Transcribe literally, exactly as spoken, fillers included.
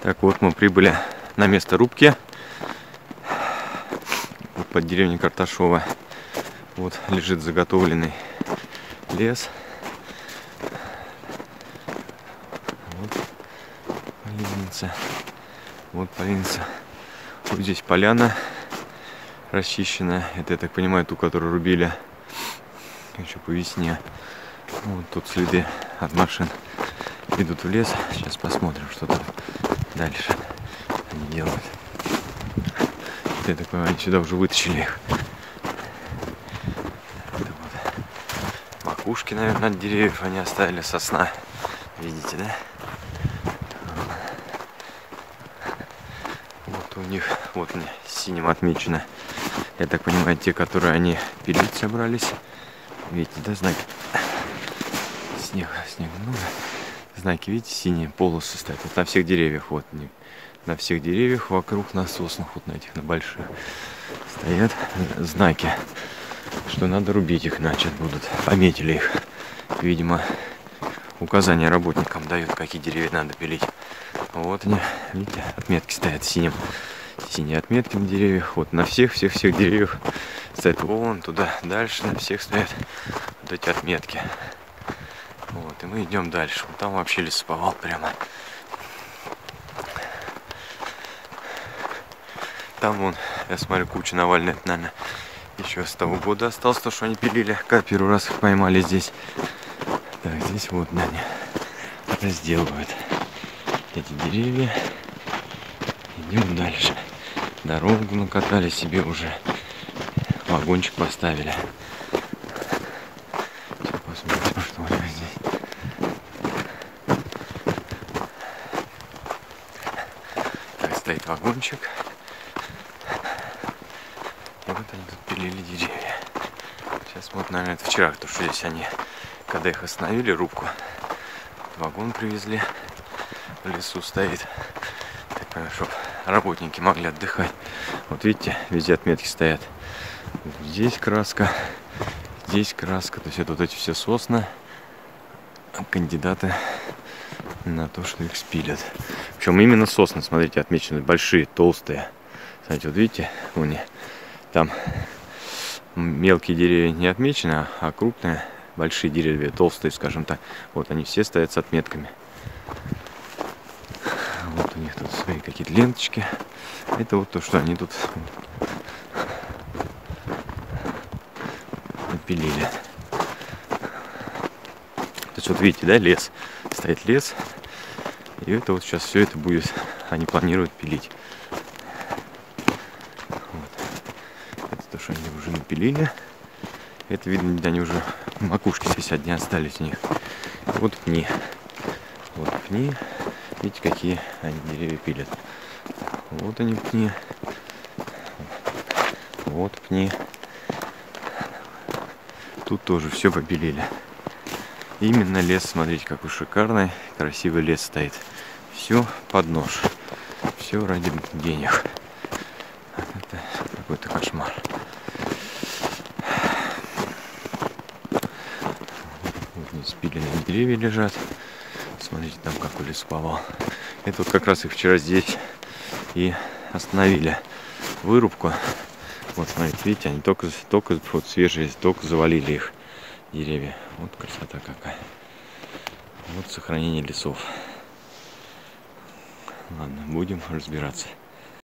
Так вот, мы прибыли на место рубки. Вот под деревней Карташова. Вот лежит заготовленный лес. Вот поленница. Вот поленница. Вот здесь поляна расчищенная. Это, я так понимаю, ту, которую рубили еще по весне. Вот тут следы от машин идут в лес. Сейчас посмотрим, что тут дальше они делают. Я так понимаю, они сюда уже вытащили их. Это вот макушки, наверное, от деревьев они оставили, сосна. Видите, да? Вот у них, вот мне синим отмечено. Я так понимаю, те, которые они пилить собрались. Видите, да, знаки? Снег, снег много. Знаки, видите, синие полосы стоят. Вот на всех деревьях, вот они. На всех деревьях вокруг, на соснах, вот на этих, на больших, стоят знаки, что надо рубить их, иначе будут. Пометили их. Видимо, указания работникам дают, какие деревья надо пилить. Вот они, видите, отметки стоят синим. Синие отметки на деревьях. Вот на всех-всех-всех деревьях стоят. Вон туда, дальше на всех стоят вот эти отметки. Вот, и мы идем дальше. Вот там вообще лесоповал прямо. Там вон, я смотрю, куча навальная, это, наверное, еще с того года осталось, то, что они пилили, когда первый раз их поймали здесь. Так, здесь вот они разделывают эти деревья. Идем дальше. Дорогу накатали себе уже. Вагончик поставили. Сейчас посмотрим, что у них здесь. Так, стоит вагончик. И вот они тут пилили деревья. Сейчас вот, наверное, это вчера, потому что здесь они, когда их остановили, рубку, вагон привезли, в лесу стоит. Так, чтобы работники могли отдыхать. Вот видите, везде отметки стоят. Здесь краска, здесь краска. То есть это вот эти все сосны, кандидаты на то, что их спилят. Причем именно сосны, смотрите, отмечены большие, толстые. Смотрите, вот видите, они. Там мелкие деревья не отмечены, а крупные, большие деревья, толстые, скажем так. Вот они все стоят с отметками. Вот у них тут свои какие-то ленточки. Это вот то, что они тут напилили. То есть вот видите, да, лес. Стоит лес. И это вот сейчас все это будет, они планируют пилить. То, что они уже напилили. Это видно, они уже макушки здесь одни остались у них. Вот пни. Вот пни. Видите, какие они деревья пилят. Вот они пни. Вот пни. Тут тоже все попилили. Именно лес, смотрите, какой шикарный, красивый лес стоит. Все под нож. Все ради денег. Это какой-то кошмар. Спиленные деревья лежат. Смотрите, там какой лесоповал. Это вот как раз их вчера здесь и остановили вырубку. Вот смотрите, видите, они только, только вот свежие, только завалили их деревья. Вот красота какая. Вот сохранение лесов. Ладно, будем разбираться.